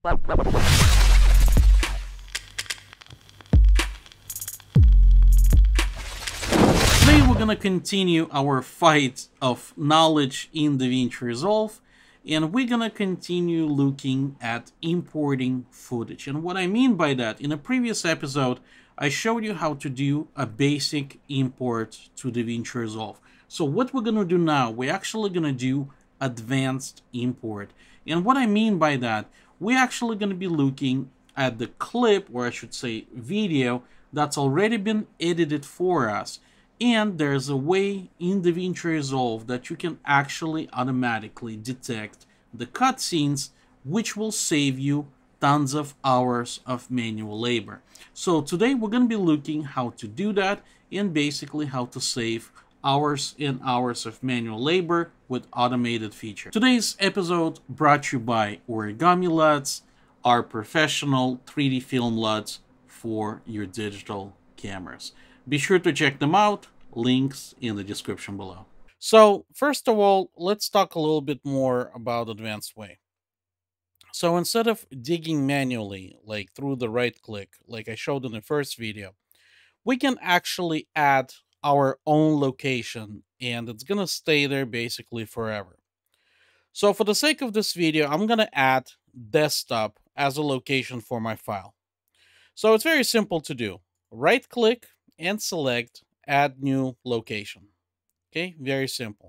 Today we're gonna continue our fight of knowledge in Davinci Resolve, and we're gonna continue looking at importing footage. And what I mean by that, in a previous episode, I showed you how to do a basic import to Davinci Resolve. So what we're gonna do now, we're actually gonna do advanced import. And what I mean by that, we're actually gonna be looking at the clip, or I should say video, that's already been edited for us. And there's a way in Davinci Resolve that you can actually automatically detect the cutscenes, which will save you tons of hours of manual labor. So today we're going to be looking how to do that and basically how to save hours and hours of manual labor with automated features. Today's episode brought to you by Origami LUTs, our professional 3D film LUTs for your digital cameras. Be sure to check them out, links in the description below. So first of all, let's talk a little bit more about advanced way. So instead of digging manually, like through the right click, like I showed in the first video, we can actually add our own location and it's gonna stay there basically forever. So for the sake of this video, I'm gonna add desktop as a location for my file. So it's very simple to do. Right click and select add new location. Okay, very simple.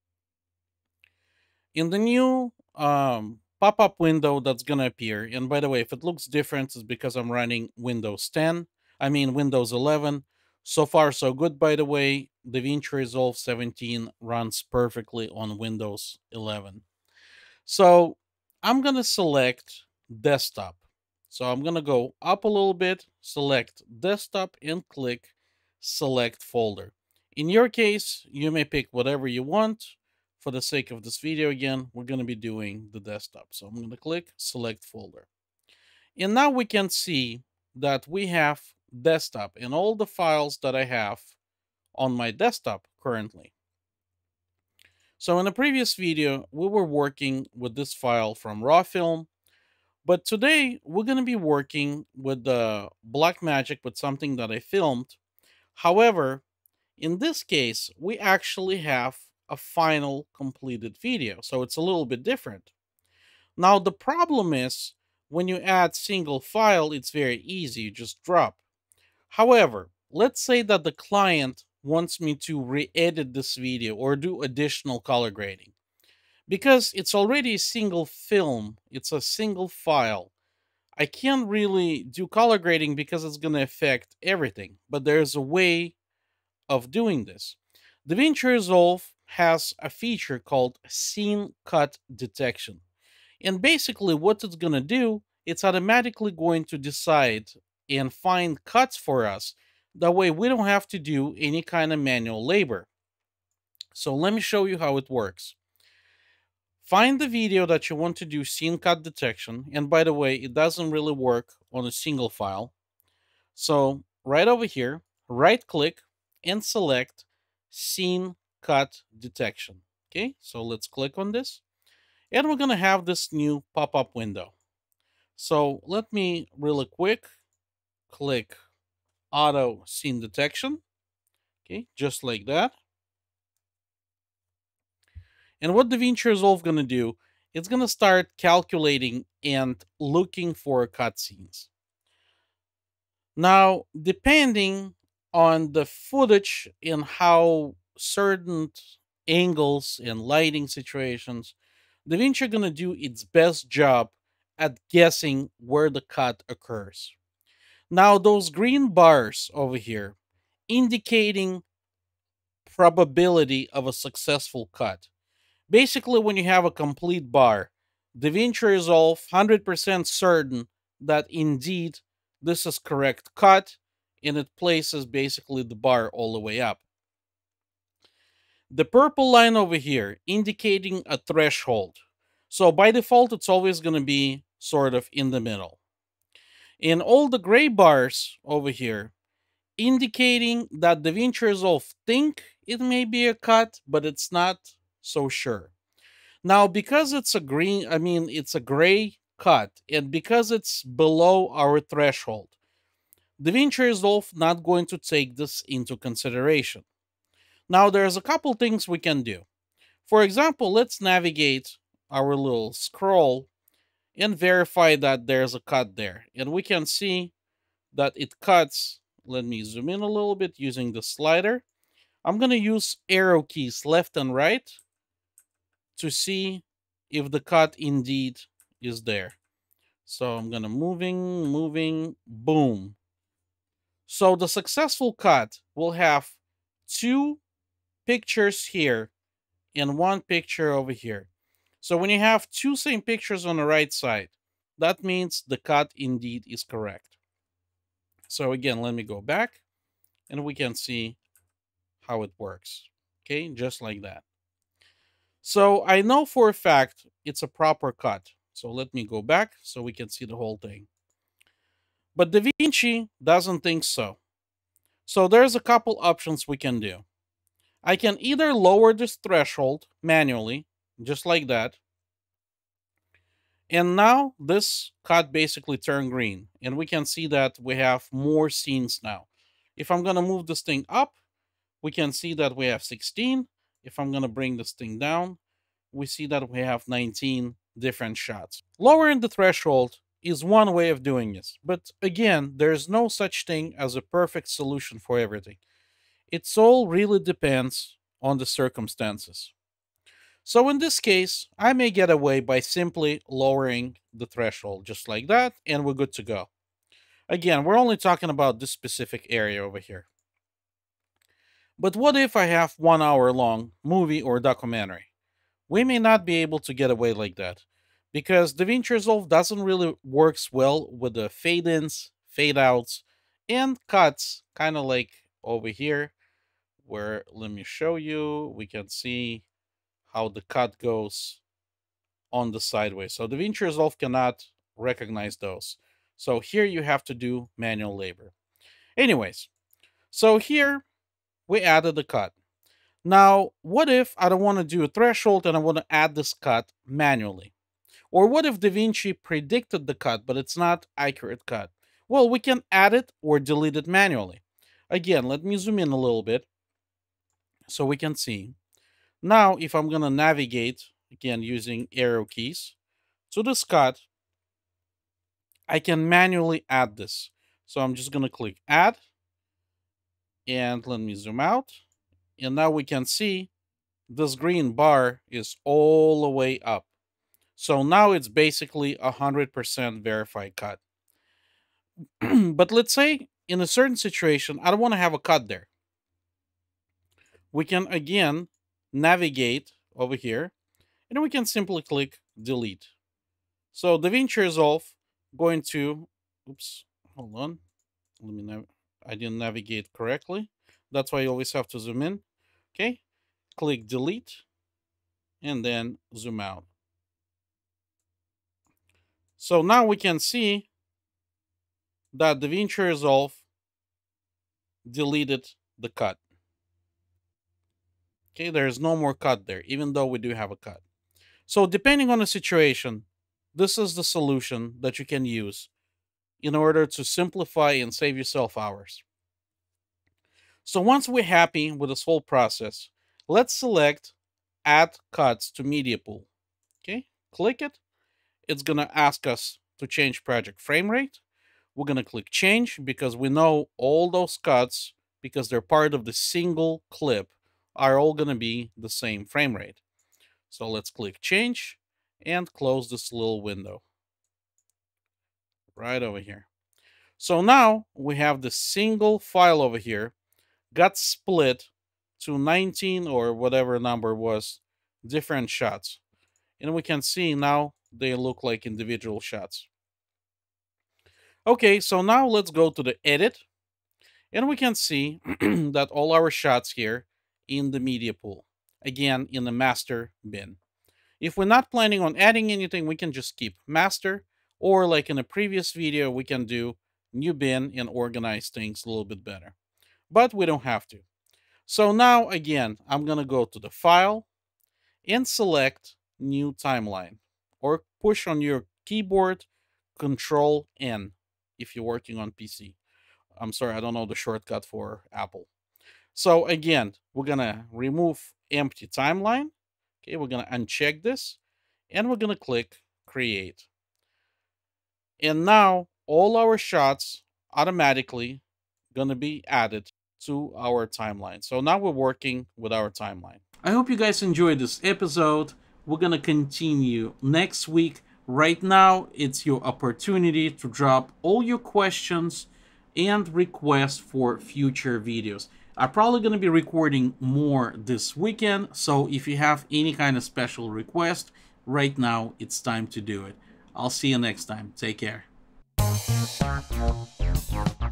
In the new pop-up window that's gonna appear, and by the way, if it looks different, it's because I'm running Windows 11. So far, so good, by the way. Davinci Resolve 17 runs perfectly on Windows 11. So I'm gonna select desktop. So I'm gonna go up a little bit, select desktop, and click select folder. In your case, you may pick whatever you want. For the sake of this video, again, we're going to be doing the desktop. So I'm going to click select folder. And now we can see that we have desktop and all the files that I have on my desktop currently. So in the previous video, we were working with this file from raw film. But today, we're going to be working with the Blackmagic with something that I filmed. However, in this case, we actually have a final completed video, so it's a little bit different. Now, the problem is when you add single file, it's very easy, you just drop. However, let's say that the client wants me to re-edit this video or do additional color grading. Because it's already a single film, it's a single file, I can't really do color grading because it's going to affect everything. But there's a way of doing this. Davinci Resolve has a feature called scene cut detection. And basically what it's going to do, it's automatically going to decide and find cuts for us. That way we don't have to do any kind of manual labor. So let me show you how it works. Find the video that you want to do scene cut detection. And by the way, it doesn't really work on a single file. So right over here, right click and select scene cut detection. Okay, so let's click on this. And we're going to have this new pop-up window. So let me really quick click auto scene detection. Okay, just like that. And what Davinci Resolve going to do, it's going to start calculating and looking for cutscenes. Now, depending on the footage and how certain angles and lighting situations, Davinci are going to do its best job at guessing where the cut occurs. Now, those green bars over here indicating probability of a successful cut. Basically, when you have a complete bar, Davinci Resolve 100% certain that indeed this is correct cut, and it places basically the bar all the way up. The purple line over here indicating a threshold. So by default, it's always going to be sort of in the middle. And all the gray bars over here indicating that Davinci Resolve think it may be a cut, but it's not so sure. Now, because it's a green, it's a gray cut, and because it's below our threshold, Davinci Resolve not going to take this into consideration. Now, there's a couple things we can do. For example, let's navigate our little scroll and verify that there's a cut there. And we can see that it cuts. Let me zoom in a little bit using the slider. I'm going to use arrow keys left and right to see if the cut indeed is there. So I'm going to moving, boom. So the successful cut will have two pictures here and one picture over here. So when you have two same pictures on the right side, that means the cut indeed is correct. So again, let me go back and we can see how it works. Okay, just like that. So I know for a fact it's a proper cut. So let me go back so we can see the whole thing. But Davinci doesn't think so. So there's a couple options we can do. I can either lower this threshold manually, just like that. And now this cut basically turned green. And we can see that we have more scenes now. If I'm going to move this thing up, we can see that we have 16. If I'm going to bring this thing down, we see that we have 19 different shots. Lowering the threshold is one way of doing this. But again, there's no such thing as a perfect solution for everything. It all really depends on the circumstances. So in this case, I may get away by simply lowering the threshold just like that, and we're good to go. Again, we're only talking about this specific area over here. But what if I have 1 hour long movie or documentary? We may not be able to get away like that because DaVinci Resolve doesn't really works well with the fade ins, fade outs, and cuts, kind of like over here, where let me show you, we can see how the cut goes on the sideways. So DaVinci Resolve cannot recognize those. So here you have to do manual labor. Anyways, so here we added the cut. Now, what if I don't want to do a threshold and I want to add this cut manually? Or what if DaVinci predicted the cut, but it's not accurate cut? Well, we can add it or delete it manually. Again, let me zoom in a little bit so we can see. Now, if I'm going to navigate, again, using arrow keys to this cut, I can manually add this. So I'm just going to click add. And let me zoom out. And now we can see this green bar is all the way up. So now it's basically 100% verified cut. But let's say in a certain situation, I don't want to have a cut there. We can again navigate over here and we can simply click delete. So DaVinci Resolve going to, oops, hold on. I didn't navigate correctly. That's why you always have to zoom in. Okay, click delete and then zoom out. So now we can see that DaVinci Resolve deleted the cut. Okay, there's no more cut there, even though we do have a cut. So depending on the situation, this is the solution that you can use in order to simplify and save yourself hours. So once we're happy with this whole process, let's select Add Cuts to Media Pool. Okay, click it. It's going to ask us to change project frame rate. We're going to click Change because we know all those cuts, because they're part of the single clip, are all going to be the same frame rate. So let's click Change and close this little window right over here. So now we have the single file over here got split to 19 or whatever number was different shots. And we can see now they look like individual shots. Okay, so now let's go to the edit and we can see that all our shots here in the media pool, again in the master bin. If we're not planning on adding anything, we can just keep master, or like in a previous video, we can do new bin and organize things a little bit better. But we don't have to. So now again, I'm going to go to the file and select new timeline, or push on your keyboard, Control N if you're working on PC. I'm sorry, I don't know the shortcut for Apple. So again, we're gonna remove empty timeline. Okay, we're gonna uncheck this and we're gonna click create. And now all our shots automatically gonna be added to our timeline. So now we're working with our timeline. I hope you guys enjoyed this episode. We're gonna continue next week. Right now, it's your opportunity to drop all your questions and requests for future videos. I'm probably going to be recording more this weekend, so if you have any kind of special request, right now it's time to do it. I'll see you next time. Take care.